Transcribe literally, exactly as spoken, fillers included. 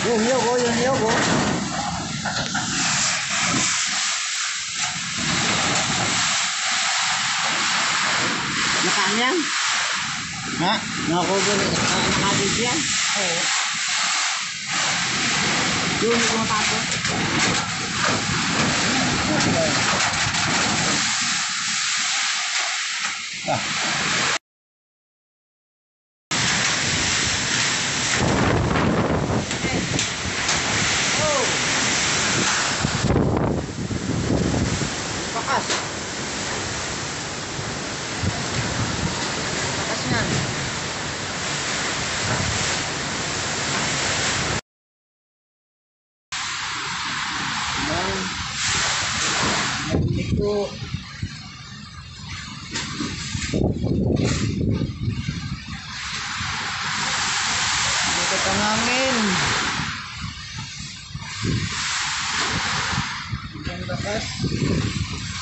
Yung niyog oh, yung niyog oh. Nakaan yan? Ha? Nakakover, uh, nakadid yan? Oo. Yung niyog mo tapo? Ah. Bakas. Bakas yan. Yan. Narinig ko. Dito pa namin. Yan bakas.